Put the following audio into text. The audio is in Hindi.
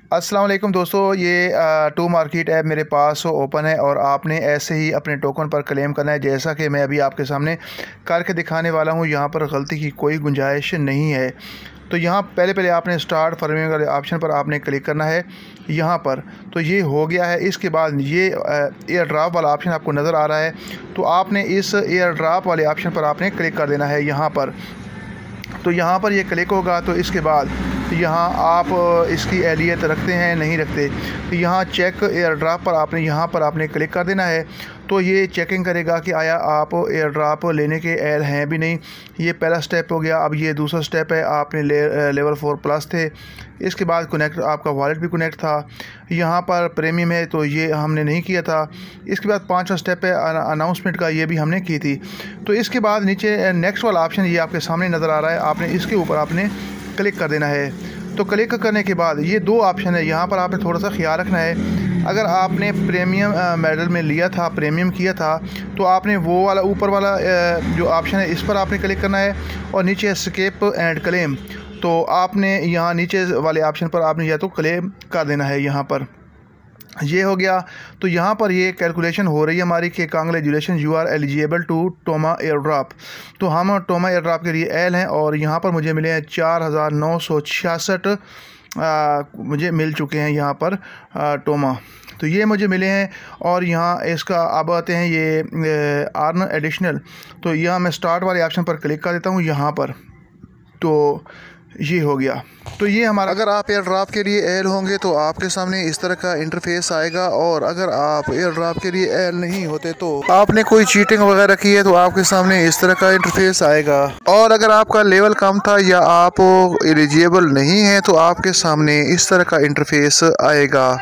अस्सलाम वालेकुम दोस्तों, ये टू मार्केट ऐप मेरे पास ओपन है और आपने ऐसे ही अपने टोकन पर क्लेम करना है। जैसा कि मैं अभी आपके सामने करके दिखाने वाला हूँ, यहाँ पर गलती की कोई गुंजाइश नहीं है। तो यहाँ पहले आपने स्टार्ट फार्मिंग वाले ऑप्शन पर आपने क्लिक करना है। यहाँ पर तो ये हो गया है। इसके बाद ये एयर ड्रॉप वाला ऑप्शन आपको नज़र आ रहा है, तो आपने इस एयर ड्रॉप वाले ऑप्शन पर आपने क्लिक कर देना है। यहाँ पर तो यहाँ पर ये क्लिक होगा तो इसके बाद यहाँ आप इसकी एहलियत रखते हैं नहीं रखते, तो यहाँ चेक एयर ड्रॉप पर आपने क्लिक कर देना है। तो ये चेकिंग करेगा कि आया आप एयर ड्रॉप लेने के एहल हैं भी नहीं। ये पहला स्टेप हो गया। अब ये दूसरा स्टेप है, आपने लेवल 4 प्लस थे। इसके बाद कनेक्ट आपका वॉलेट भी कनेक्ट था। यहाँ पर प्रीमियम है तो ये हमने नहीं किया था। इसके बाद पांचवा स्टेप है अनाउंसमेंट का, ये भी हमने की थी। तो इसके बाद नीचे नेक्स्ट वाला ऑप्शन ये आपके सामने नज़र आ रहा है, आपने इसके ऊपर आपने क्लिक कर देना है। तो क्लिक करने के बाद ये दो ऑप्शन है, यहाँ पर आपने थोड़ा सा ख्याल रखना है। अगर आपने प्रीमियम मॉडल में लिया था, प्रीमियम किया था, तो आपने वो वाला ऊपर वाला जो ऑप्शन है इस पर आपने क्लिक करना है और नीचे स्केप एंड क्लेम, तो आपने यहाँ नीचे वाले ऑप्शन पर आपने या तो क्लेम कर देना है। यहाँ पर ये हो गया। तो यहाँ पर ये कैलकुलेशन हो रही है हमारी कि congratulation you are eligible to Toma airdrop. तो हम टोमा एयर ड्रॉप के लिए एल हैं और यहाँ पर मुझे मिले हैं 4966 मुझे मिल चुके हैं यहाँ पर टोमा, तो ये मुझे मिले हैं। और यहाँ इसका अब आते हैं ये अर्न एडिशनल, तो यहाँ मैं स्टार्ट वाले ऑप्शन पर क्लिक कर देता हूँ यहाँ पर, तो ये हो गया। तो ये हमारा, अगर आप एयर ड्रॉप के लिए एल होंगे तो आपके सामने इस तरह का इंटरफेस आएगा, और अगर आप एयर ड्रॉप के लिए एल नहीं होते तो आपने कोई चीटिंग वगैरह की है तो आपके सामने इस तरह का इंटरफेस आएगा। और अगर आपका लेवल कम था या आप एलिजिबल नहीं है तो आपके सामने इस तरह का इंटरफेस आएगा।